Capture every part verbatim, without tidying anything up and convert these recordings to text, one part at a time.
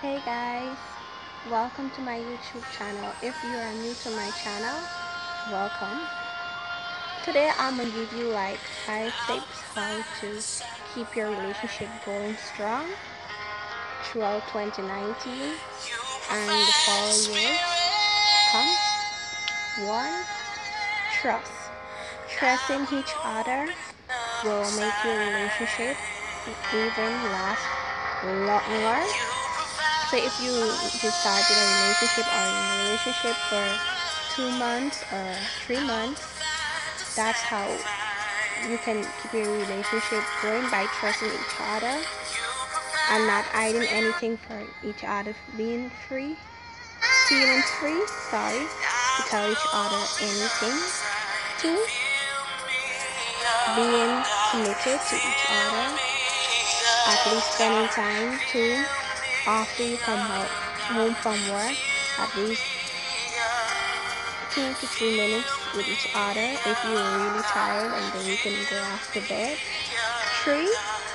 Hey guys, welcome to my YouTube channel. If you are new to my channel, welcome. Today I'm gonna give you like five tips how to keep your relationship going strong throughout twenty nineteen and the following years to come. One, trust. Trusting each other will make your relationship even last longer. So if you just started a relationship or in a relationship for two months or three months, that's how you can keep your relationship going, by trusting each other and not hiding anything for each other, being free, feeling free, sorry, to tell each other anything. Two, being committed to each other, at least spending time too after you come out, home from work, at least two to three minutes with each other if you're really tired, and then you can go off to bed. Three,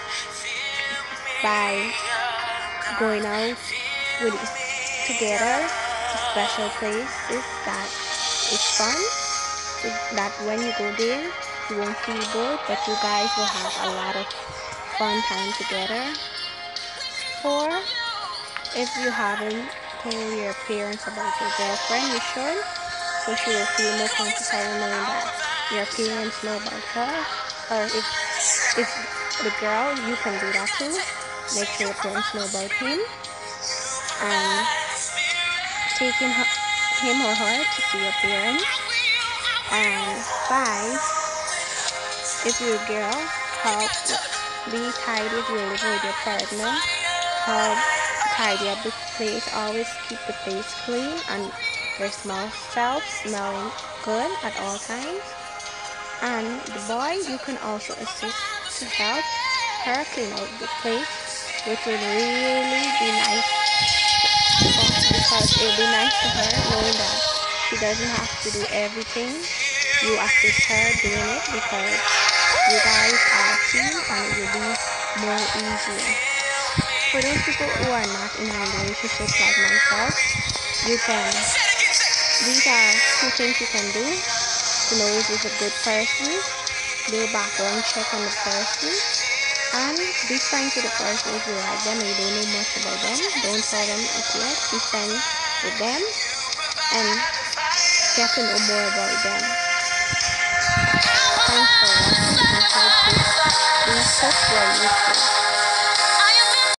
by going out with together to special places that is fun, so that when you go there you won't feel bored, but you guys will have a lot of fun time together. Four, if you haven't told your parents about your girlfriend, you should, so she will feel more comfortable knowing that your parents know about her. Or if if the girl, you can do that too. Make sure your parents know about him, and taking her, him or her to see your parents. And five, if you're a girl, help be tidy if you're living with your partner. Help tidy up the place. Always keep the place clean and your small self smelling good at all times. And the boy, you can also assist to help her clean out the place, which would really be nice, because it would be nice to her knowing that she doesn't have to do everything. You assist her doing it because you guys are a team, and it will be more easier. For those people who are not in a relationship like myself, you can, these are two things you can do to know if it's a good person. Do a background check on the person, and be friends with the person if you like them and you don't know much about them. Don't tell them as yet. Be friends with them and get to know more about them. Thanks for watching. I hope this these tips were useful.